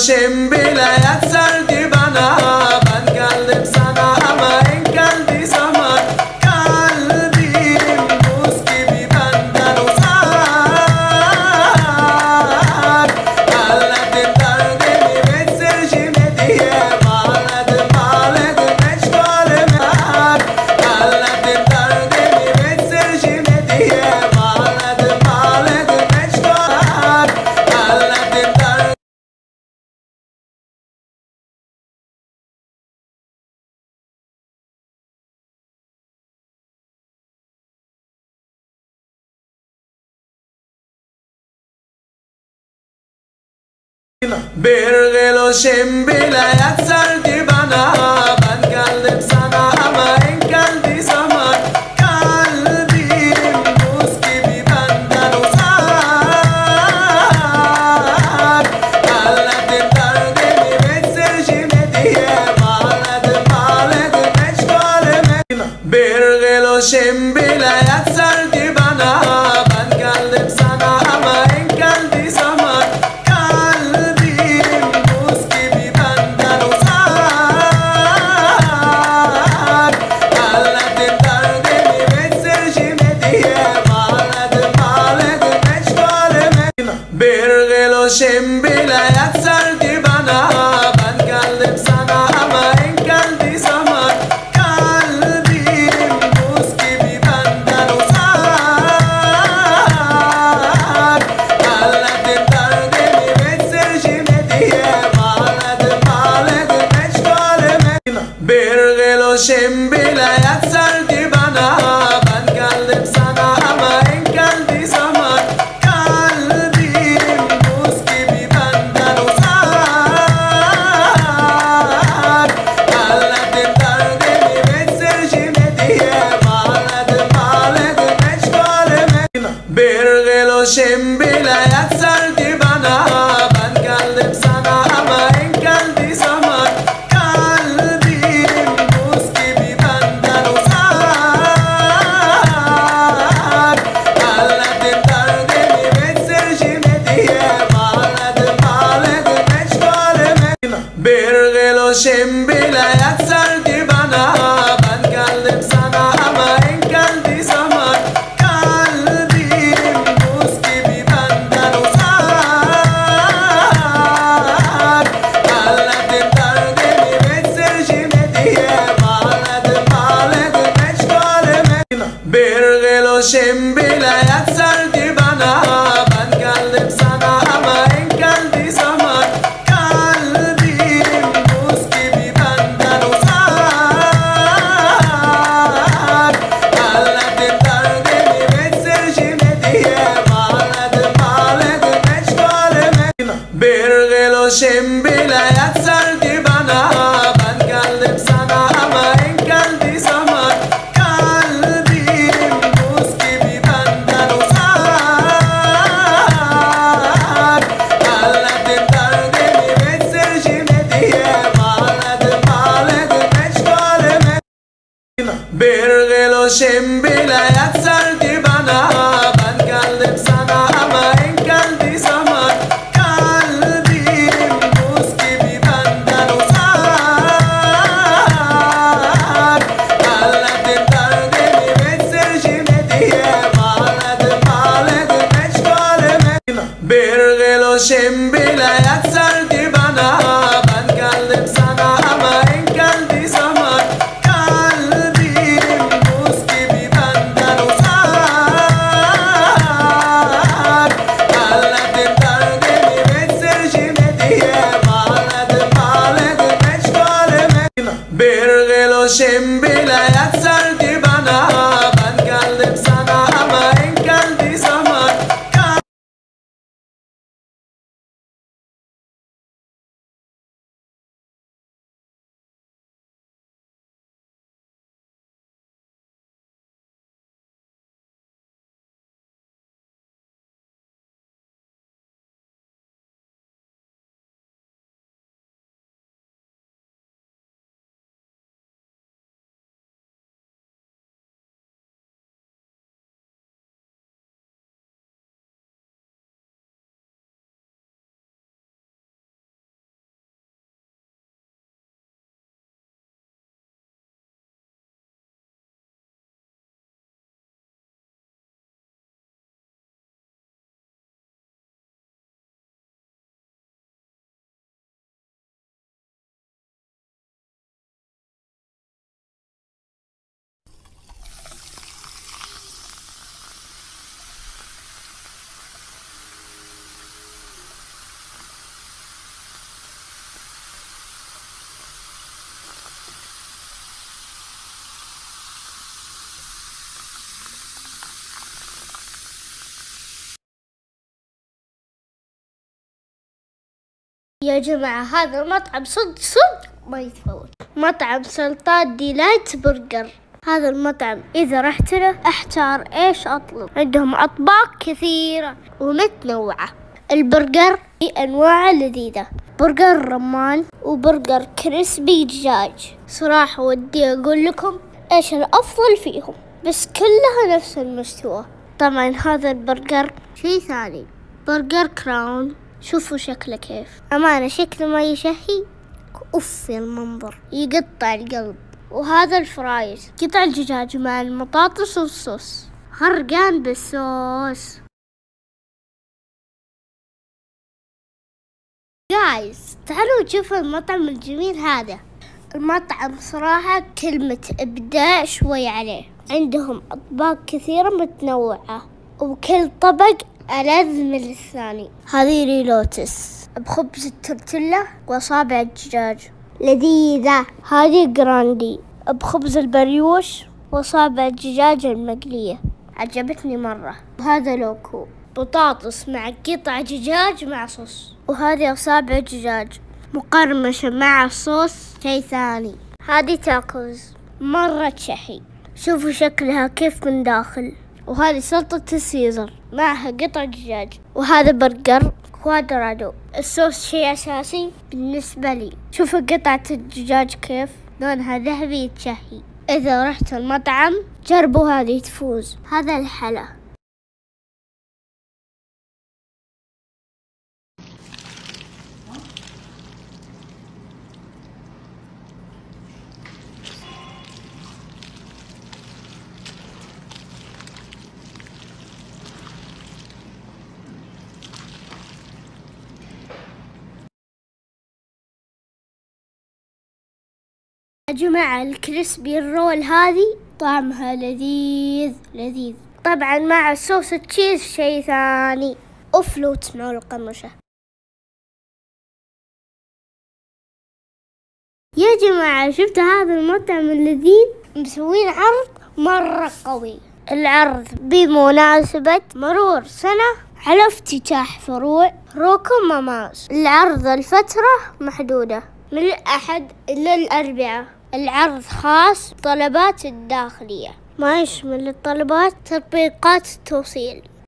Geluşim bile yetserdi bana. Ben geldim sana ama engeldi zaman. Kalbim buz gibi benden uzak. Hallettim derdimi bitirişime diye. Bağladım meşgulüme. Hallettim derdimi bitirişime diye. Bağladım meşgulüme. Hallettim derdimi. Bir geluşim bile yetserdi bana. Ben geldim sana ama engeldi zaman. Kalbim buz gibi benden uzak. Hallettim derdimi bitirişime diye. Bağladım meşgulüme. Bir geluşim bile yetserdi bana. Ben geldim sana ama engeldi zaman. Bir geluşim bile yetserdi bana. Ben geldim sana ama engeldi zaman. Kalbim buz gibi benden uzak. Hallettim derdimi bitirişime diye. Bağladım meşgulüme. Bir geluşim bile yetserdi bana. Ben geldim sana ama engeldi zaman. Bir geluşim bile yetserdi bana. Ben geldim sana ama engeldi zaman. Kalbim buz gibi benden uzak. Hallettim derdimi bitirişime diye. Bağladım meşgulüme. Bir geluşim bile yetserdi bana. Ben geldim sana ama engeldi zaman. Bir geluşim bile yetserdi bana. Ben geldim sana ama engeldi zaman. Kalbim buz gibi benden uzak. Hallettim derdimi bitirişime diye. Bağladım meşgulüme. Bir geluşim bile yetserdi bana. Ben geldim sana ama engeldi zaman. Bir geluşim bile yetserdi bana. Ben geldim sana ama engeldi zaman. Kalbim buz gibi benden uzak. Hallettim derdimi bitirişime diye. Bağladım meşgulüme. Bir geluşim bile yetserdi bana. Ben geldim sana ama engeldi zaman. Bir geluşim bile yetserdi bana. Ben geldim sana ama engeldi zaman. يا جماعة هذا المطعم صدق ما يتفوت، مطعم سلطان ديلايت برجر. هذا المطعم إذا رحت له أحتار إيش أطلب، عندهم أطباق كثيرة ومتنوعة. البرجر في أنواع لذيذة، برجر رمان وبرجر كريسبي دجاج. صراحة ودي أقول لكم إيش الأفضل فيهم، بس كلها نفس المستوى. طبعا هذا البرجر شيء ثاني، برجر كراون. شوفوا شكله كيف، أمانة شكله ما يشهي. أوف يا المنظر يقطع القلب. وهذا الفرايز، قطع الدجاج مع البطاطس والصوص، غرقان بالصوص. جايز تعالوا نشوف المطعم الجميل هذا. المطعم صراحة كلمة إبداع شوي عليه، عندهم أطباق كثيرة متنوعة وكل طبق ألذ من الثاني. هذه ريلوتس بخبز التورتيلا وأصابع الدجاج لذيذة. هذه جراندي بخبز البريوش وأصابع الدجاج المقلية، عجبتني مرة. وهذا لوكو بطاطس مع قطع دجاج مع صوص. وهذه أصابع دجاج مقرمشة مع صوص شيء ثاني. هذه تاكوز مرة تشهي، شوفوا شكلها كيف من داخل. وهذه سلطة السيزر معها قطع دجاج. وهذا برجر كوادرادو، الصوص شيء أساسي بالنسبة لي. شوفوا قطعة الدجاج كيف لونها ذهبي تشهي. إذا رحت المطعم جربوا هذه تفوز. هذا الحلا. يا جماعة الكريسبي الرول هذه طعمها لذيذ لذيذ، طبعا مع صوص التشيز شيء ثاني. أوف لو تسمعوا القرمشة. يا جماعة شفتوا هذا المطعم اللذيذ؟ مسوين عرض مرة قوي. العرض بمناسبة مرور سنة على افتتاح فروع روكو ماماز. العرض الفترة محدودة من الأحد إلى الأربعاء. العرض خاص طلبات الداخلية، ما يشمل الطلبات تطبيقات التوصيل.